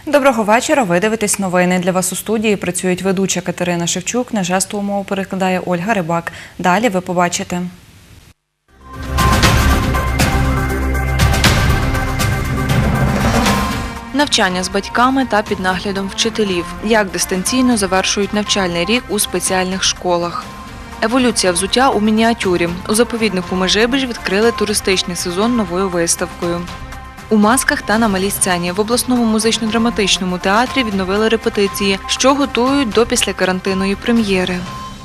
Доброго вечора. Ви дивитесь новини. Для вас у студії працюють ведуча Катерина Шевчук. На жестову мову перекладає Ольга Рибак. Далі ви побачите. Навчання з батьками та під наглядом вчителів. Як дистанційно завершують навчальний рік у спеціальних школах. Еволюція взуття у мініатюрі. У заповіднику Межибіж відкрили туристичний сезон новою виставкою. У масках та на малій сцені в обласному музично-драматичному театрі відновили репетиції, що готують до післякарантинної прем'єри.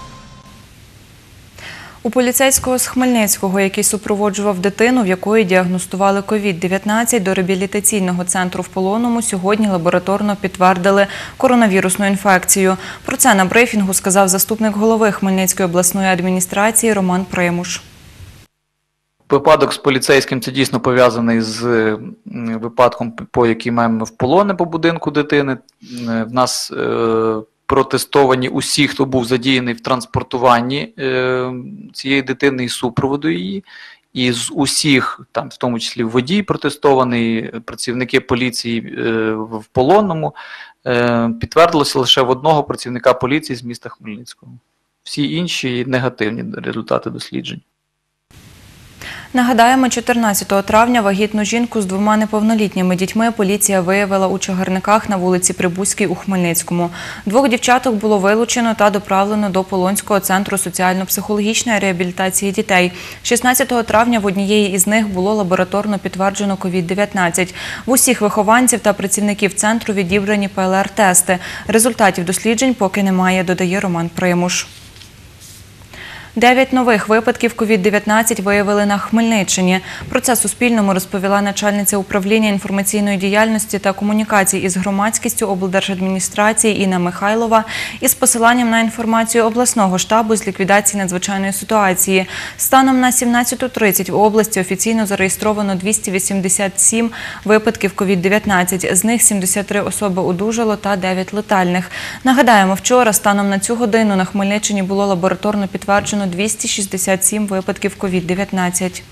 У поліцейського з Хмельницького, який супроводжував дитину, в якої діагностували COVID-19, до реабілітаційного центру в Полонному сьогодні лабораторно підтвердили коронавірусну інфекцію. Про це на брифінгу сказав заступник голови Хмельницької обласної адміністрації Роман Примуш. Випадок з поліцейським – це дійсно пов'язаний з випадком, по який маємо в полоні по будинку дитини. В нас протестовані усі, хто був задіяний в транспортуванні цієї дитини і супроводу її. І з усіх, там, в тому числі водій протестований, працівники поліції в Полонному, підтвердилося лише в одного працівника поліції з міста Хмельницького. Всі інші негативні результати досліджень. Нагадаємо, 14 травня вагітну жінку з 2 неповнолітніми дітьми поліція виявила у Чагарниках на вулиці Прибузькій у Хмельницькому. 2 дівчаток було вилучено та доправлено до Полонського центру соціально-психологічної реабілітації дітей. 16 травня в однієї із них було лабораторно підтверджено COVID-19. В усіх вихованців та працівників центру відібрані ПЛР-тести. Результатів досліджень поки немає, додає Роман Примуш. 9 нових випадків COVID-19 виявили на Хмельниччині. Про це Суспільному розповіла начальниця управління інформаційної діяльності та комунікацій із громадськістю облдержадміністрації Інна Михайлова із посиланням на інформацію обласного штабу з ліквідації надзвичайної ситуації. Станом на 17:30 в області офіційно зареєстровано 287 випадків COVID-19. З них 73 особи одужало та 9 летальних. Нагадаємо, вчора станом на цю годину на Хмельниччині було лабораторно підтверджено 267 випадків COVID-19.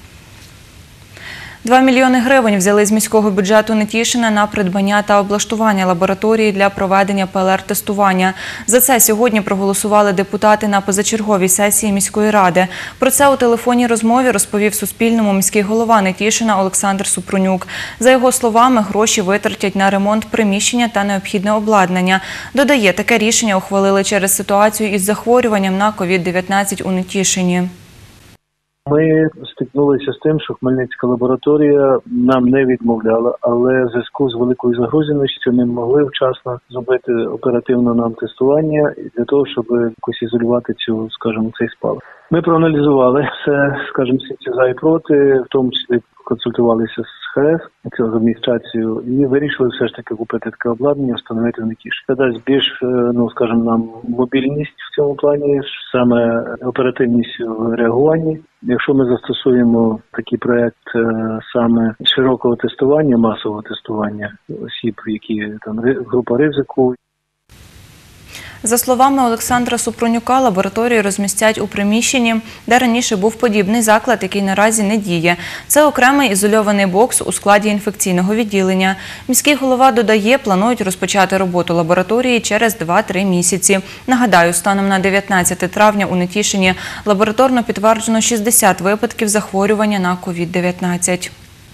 2 мільйони гривень взяли з міського бюджету Нетішина на придбання та облаштування лабораторії для проведення ПЛР-тестування. За це сьогодні проголосували депутати на позачерговій сесії міської ради. Про це у телефонній розмові розповів Суспільному міський голова Нетішина Олександр Супрунюк. За його словами, гроші витратять на ремонт приміщення та необхідне обладнання. Додає, таке рішення ухвалили через ситуацію із захворюванням на COVID-19 у Нетішині. Ми стикнулися з тим, що Хмельницька лабораторія нам не відмовляла, але в зв'язку з великою загрузеністю не могли вчасно зробити оперативно нам тестування для того, щоб якось ізолювати цей спалах. Ми проаналізували все, всі ці за і проти, в тому числі консультувалися з ХРС, з адміністрацією, і вирішили все ж таки купити таке обладнання, встановити в Нетішині. Це дасть більш, нам мобільність в цьому плані, саме оперативність в реагуванні. Якщо ми застосуємо такий проект саме широкого тестування, масового тестування осіб, які група ризику. За словами Олександра Супрунюка, лабораторію розмістять у приміщенні, де раніше був подібний заклад, який наразі не діє. Це окремий ізольований бокс у складі інфекційного відділення. Міський голова додає, планують розпочати роботу лабораторії через 2-3 місяці. Нагадаю, станом на 19 травня у Нетішині лабораторно підтверджено 60 випадків захворювання на COVID-19.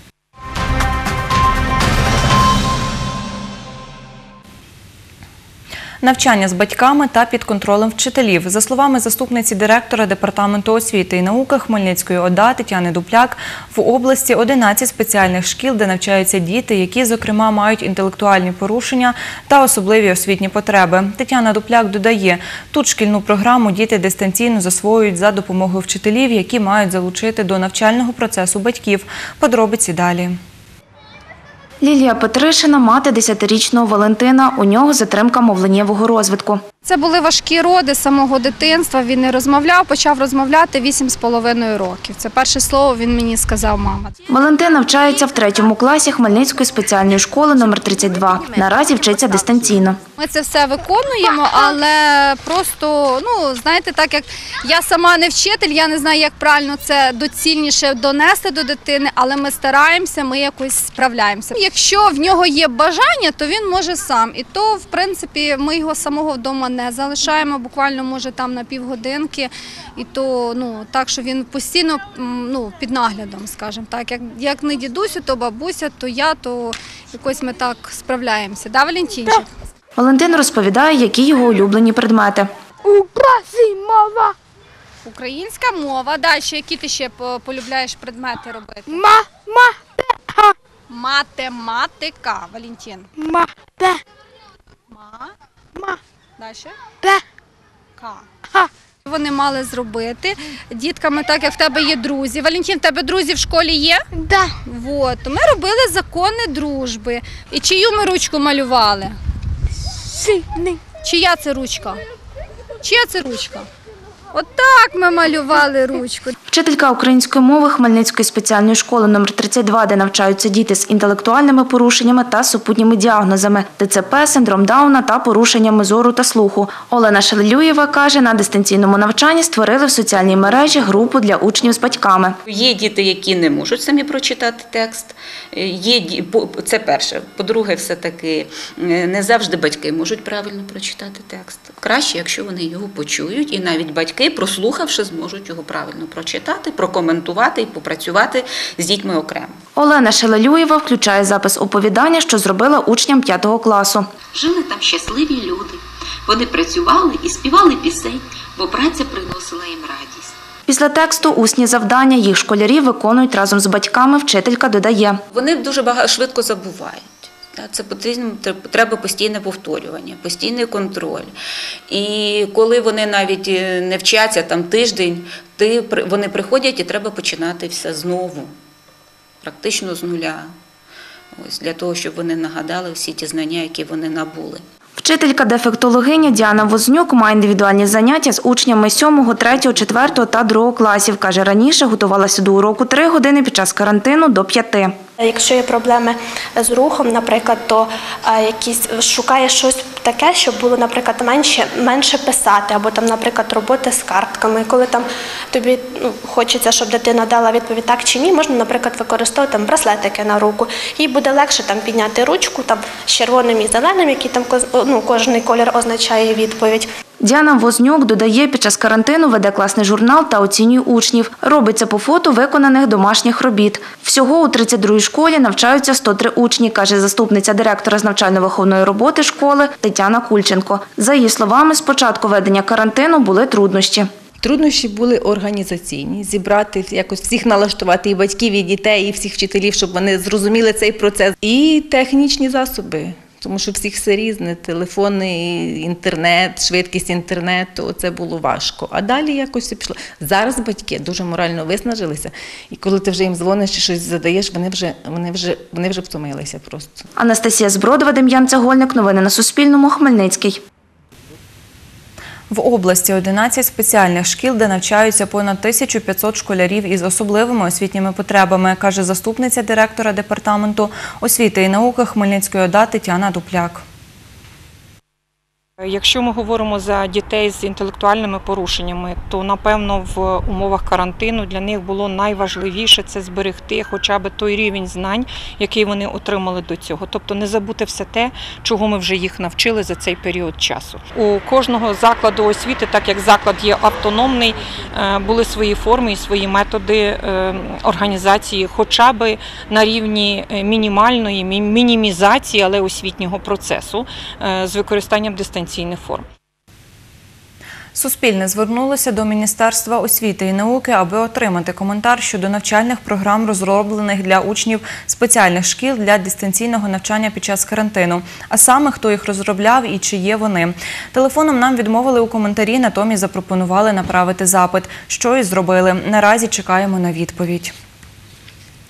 Навчання з батьками та під контролем вчителів. За словами заступниці директора Департаменту освіти і науки Хмельницької ОДА Тетяни Дупляк, в області 11 спеціальних шкіл, де навчаються діти, які, зокрема, мають інтелектуальні порушення та особливі освітні потреби. Тетяна Дупляк додає, тут шкільну програму діти дистанційно засвоюють за допомогою вчителів, які мають залучити до навчального процесу батьків. Подробиці далі. Лілія Петришина – мати 10-річного Валентина. У нього затримка мовленнєвого розвитку. Це були важкі роди з самого дитинства, він не розмовляв, почав розмовляти 8,5 років. Це перше слово він мені сказав «мама». Валентин навчається в 3 класі Хмельницької спеціальної школи номер 32. Наразі вчиться дистанційно. Ми це все виконуємо, але просто, знаєте, так як я сама не вчитель, я не знаю, як правильно це доцільніше донести до дитини, але ми стараємося, ми якось справляємося. Якщо в нього є бажання, то він може сам. І то, в принципі, ми його самого вдома не залишаємо, буквально, може, там на півгодинки. І то, так, що він постійно, під наглядом, скажімо так. Як не дідусю, то бабуся, то я, то якось ми так справляємося. Да, Валентинчик? Валентин розповідає, які його улюблені предмети. Українська мова. Далі, які ти ще полюбляєш предмети робити? Математика, Валентин. Далі? Вони мали зробити дітками, так як в тебе є друзі. Валентин, в тебе друзі в школі є? Да. Вот. Ми робили закони дружби. І чию ми ручку малювали? Сильний. Чия це ручка? Чия це ручка? Отак ми малювали ручку. Вчителька української мови Хмельницької спеціальної школи номер 32, де навчаються діти з інтелектуальними порушеннями та супутніми діагнозами – ДЦП, синдром Дауна та порушеннями зору та слуху. Олена Шелелюєва каже, на дистанційному навчанні створили в соціальній мережі групу для учнів з батьками. Є діти, які не можуть самі прочитати текст. Це перше. По-друге, все-таки не завжди батьки можуть правильно прочитати текст. Краще, якщо вони його почують, і навіть батьки, прослухавши, зможуть його правильно прочитати, прокоментувати і попрацювати з дітьми окремо. Олена Шелелюєва включає запис оповідання, що зробила учням 5 класу. Жили там щасливі люди. Вони працювали і співали пісень, бо праця приносила їм радість. Після тексту усні завдання їх школярі виконують разом з батьками, вчителька додає. Вони дуже швидко забувають. Це треба постійне повторювання, постійний контроль. І коли вони навіть не вчаться там тиждень, вони приходять і треба починати все знову, практично з нуля. Ось, для того, щоб вони нагадали всі ті знання, які вони набули. Вчителька-дефектологиня Діана Вознюк має індивідуальні заняття з учнями 7, 3, 4 та 2 класів. Каже, раніше готувалася до уроку 3 години, під час карантину – до 5. Якщо є проблеми з рухом, наприклад, то шукає щось таке, щоб було, наприклад, менше писати, або там, наприклад, роботи з картками. Коли там тобі хочеться, щоб дитина дала відповідь так чи ні, можна, наприклад, використовувати там браслетики на руку. Їй буде легше там підняти ручку там з червоним і зеленим, який там кожний колір означає відповідь. Діана Вознюк додає, під час карантину веде класний журнал та оцінює учнів. Робиться по фото виконаних домашніх робіт. Всього у 32-й школі навчаються 103 учні, каже заступниця директора з навчально-виховної роботи школи Тетяна Кульченко. За її словами, з початку ведення карантину були труднощі. Труднощі були організаційні, зібрати, якось всіх налаштувати, і батьків, і дітей, і всіх вчителів, щоб вони зрозуміли цей процес. І технічні засоби. Тому що всіх все різне, телефони, інтернет, швидкість інтернету, це було важко. А далі якось все пішло. Зараз батьки дуже морально виснажилися, і коли ти вже їм дзвониш чи щось задаєш, вони вже втомилися просто. Анастасія Збродова, Дем'ян Цегольник. Новини на Суспільному. Хмельницький. В області 11 спеціальних шкіл, де навчаються понад 1500 школярів із особливими освітніми потребами, каже заступниця директора Департаменту освіти і науки Хмельницької ОДА Тетяна Дупляк. Якщо ми говоримо за дітей з інтелектуальними порушеннями, то, напевно, в умовах карантину для них було найважливіше – це зберегти хоча б той рівень знань, який вони отримали до цього. Тобто не забути все те, чого ми вже їх навчили за цей період часу. У кожного закладу освіти, так як заклад є автономний, були свої форми і свої методи організації, хоча б на рівні мінімальної, мінімізації, але освітнього процесу з використанням дистанційних форм. Суспільне звернулося до Міністерства освіти і науки, аби отримати коментар щодо навчальних програм, розроблених для учнів спеціальних шкіл для дистанційного навчання під час карантину. А саме, хто їх розробляв і чи є вони. Телефоном нам відмовили у коментарі, натомість запропонували направити запит. Що і зробили. Наразі чекаємо на відповідь.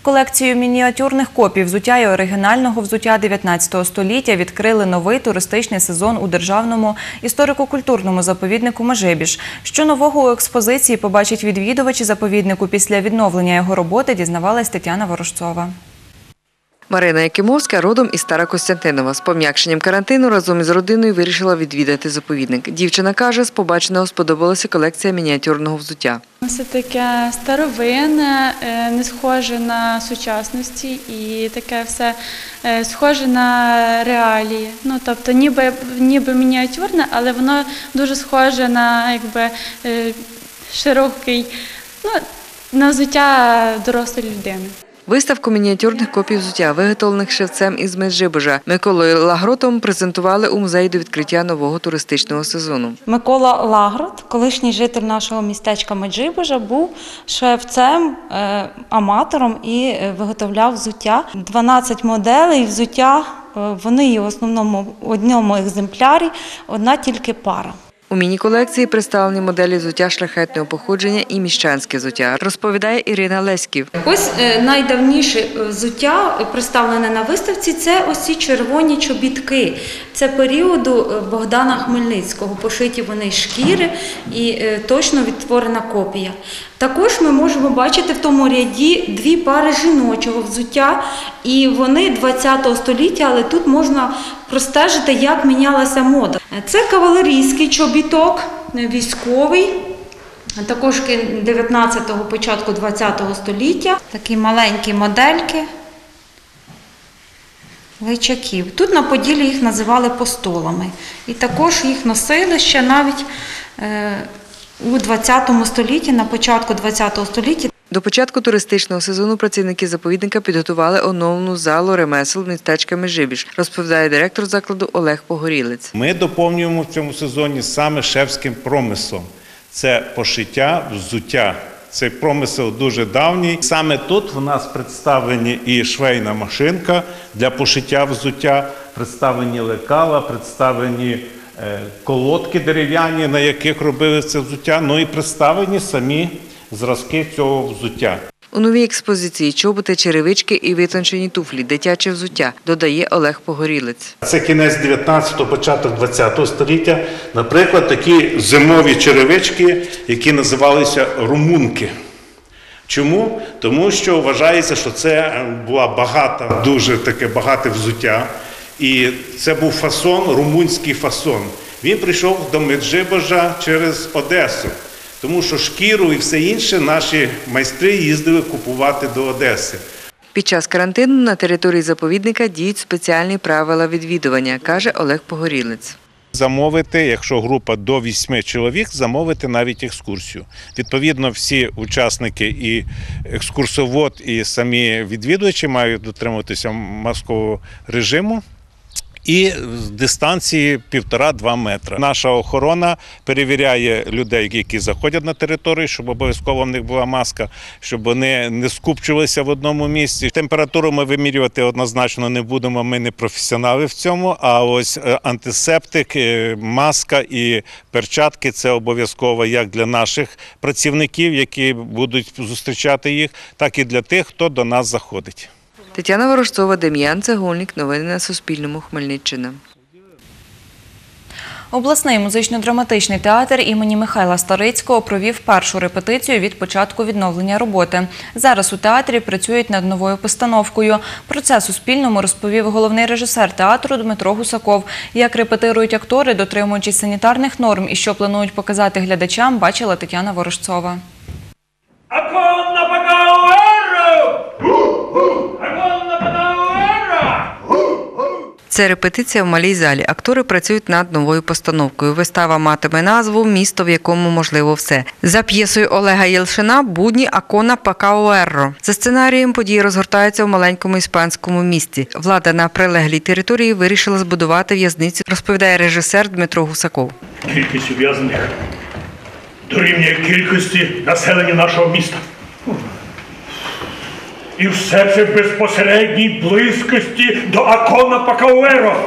Колекцію мініатюрних копій взуття і оригінального взуття 19 століття відкрили новий туристичний сезон у Державному історико-культурному заповіднику Межибіж. Що нового у експозиції побачать відвідувачі заповіднику після відновлення його роботи, дізнавалась Тетяна Ворожцова. Марина Якимовська родом із Старокостянтинова. З пом'якшенням карантину разом із родиною вирішила відвідати заповідник. Дівчина каже, з побаченого сподобалася колекція мініатюрного взуття. Це таке старовинне, не схоже на сучасності і таке все схоже на реалії. Ну, тобто ніби мініатюрне, але воно дуже схоже на широкий, на взуття дорослої людини. Виставку мініатюрних копій взуття, виготовлених шевцем із Межибожа, Миколою Лагротом презентували у музеї до відкриття нового туристичного сезону. Микола Лагрот, колишній житель нашого містечка Меджибожа, був шевцем, аматором і виготовляв взуття. 12 моделей взуття, вони є в основному в одному екземплярі, одна тільки пара. У міні-колекції представлені моделі взуття шляхетного походження і міщанське взуття, розповідає Ірина Леськів. Ось найдавніше взуття, представлене на виставці, це ось ці червоні чобітки. Це періоду Богдана Хмельницького. Пошиті вони з шкіри і точно відтворена копія. Також ми можемо бачити в тому ряді дві пари жіночого взуття, і вони 20 століття, але тут можна простежити, як мінялася мода. Це кавалерійський чобіток, військовий, також 19-го, початку 20-го століття. Такі маленькі модельки личаків. Тут на Поділлі їх називали постолами. І також їх носили ще навіть у 20 столітті, на початку 20 століття. До початку туристичного сезону працівники заповідника підготували оновлену залу ремесел містечка Межибіж, розповідає директор закладу Олег Погорілець. Ми доповнюємо в цьому сезоні саме шевським промислом. Це пошиття, взуття. Цей промисел дуже давній. Саме тут в нас представлені і швейна машинка для пошиття взуття, представлені лекала, представлені колодки дерев'яні, на яких робили це взуття, ну і представлені самі зразки цього взуття. У новій експозиції чоботи, черевички і витончені туфлі, дитяче взуття, додає Олег Погорілець. Це кінець 19-го, початок 20-го століття. Наприклад, такі зимові черевички, які називалися румунки. Чому? Тому що вважається, що це була дуже таке багате взуття. І це був фасон, румунський фасон. Він прийшов до Меджибожа через Одесу. Тому що шкіру і все інше наші майстри їздили купувати до Одеси. Під час карантину на території заповідника діють спеціальні правила відвідування, каже Олег Погорілець. Замовити, якщо група до 8 чоловік, замовити навіть екскурсію. Відповідно, всі учасники і екскурсовод, і самі відвідувачі мають дотримуватися маскового режиму і дистанції 1,5-2 метри. Наша охорона перевіряє людей, які заходять на територію, щоб обов'язково в них була маска, щоб вони не скупчувалися в одному місці. Температуру ми вимірювати однозначно не будемо, ми не професіонали в цьому, а ось антисептик, маска і перчатки – це обов'язково як для наших працівників, які будуть зустрічати їх, так і для тих, хто до нас заходить. Тетяна Ворожцова, Дем'ян Цегольник. Новини на Суспільному. Хмельниччина. Обласний музично-драматичний театр імені Михайла Старицького провів першу репетицію від початку відновлення роботи. Зараз у театрі працюють над новою постановкою. Про це Суспільному розповів головний режисер театру Дмитро Гусаков. Як репетирують актори, дотримуючись санітарних норм і що планують показати глядачам, бачила Тетяна Ворожцова. Це репетиція в малій залі. Актори працюють над новою постановкою. Вистава матиме назву «Місто, в якому можливо все». За п'єсою Олега Єлшина «Будні Акона Пакауерро». За сценарієм події розгортаються в маленькому іспанському місті. Влада на прилеглій території вирішила збудувати в'язницю, розповідає режисер Дмитро Гусаков. Кількість ув'язнених дорівнює кількості населення нашого міста. І все це в безпосередній близькості до Акона Пакауерро.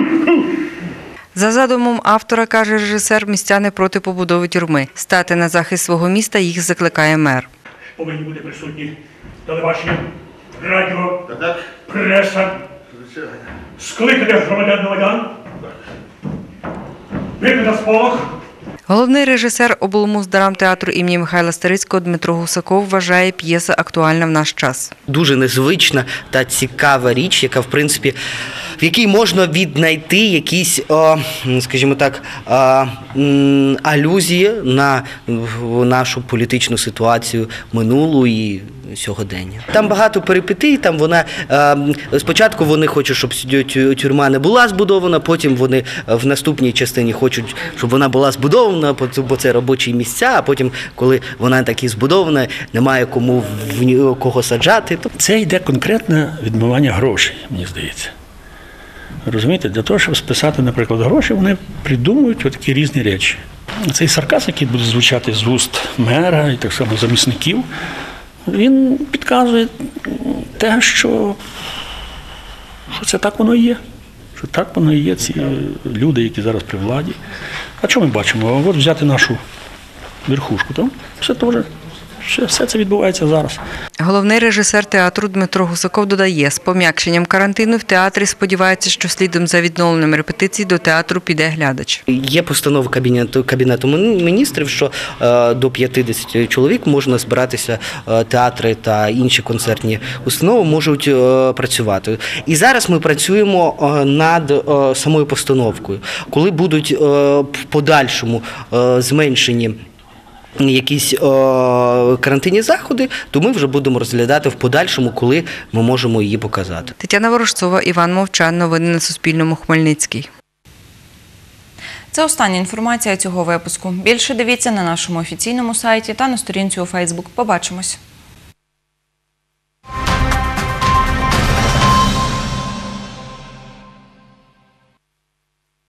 За задумом автора, каже режисер, містяни проти побудови тюрми. Стати на захист свого міста їх закликає мер. Повинні бути присутні телебачення, радіо, преса, скликати громадян на Майдан, вийти на сполох. Головний режисер облмуздрамтеатру імені Михайла Старицького Дмитро Гусаков вважає, п'єса актуальна в наш час. Дуже незвична та цікава річ, яка, в принципі, в якій можна віднайти якісь, скажімо так, алюзії на нашу політичну ситуацію минулу і сьогодення. Там багато перипетій, там вона, спочатку вони хочуть, щоб тюрма не була збудована, потім вони в наступній частині хочуть, щоб вона була збудована, бо це робочі місця, а потім, коли вона таки збудована, немає кому в кого саджати. Це йде конкретне відмивання грошей, мені здається. Розумієте, для того, щоб списати, наприклад, гроші, вони придумують такі різні речі. Цей сарказм, який буде звучати з уст мера і так само замісників, він підказує те, що це так воно і є. Що так воно і є, ці люди, які зараз при владі. А що ми бачимо? От взяти нашу верхушку, там все це відбувається зараз. Головний режисер театру Дмитро Гусаков додає, з пом'якшенням карантину в театрі сподівається, що слідом за відновленням репетицій до театру піде глядач. Є постанова Кабінету міністрів, що до 50 чоловік можна збиратися, театри та інші концертні установи можуть працювати. І зараз ми працюємо над самою постановкою. Коли будуть в подальшому зменшені якісь карантинні заходи, то ми вже будемо розглядати в подальшому, коли ми можемо її показати. Тетяна Ворожцова, Іван Мовчан. Новини на Суспільному. Хмельницький. Це остання інформація цього випуску. Більше дивіться на нашому офіційному сайті та на сторінці у Фейсбук. Побачимось.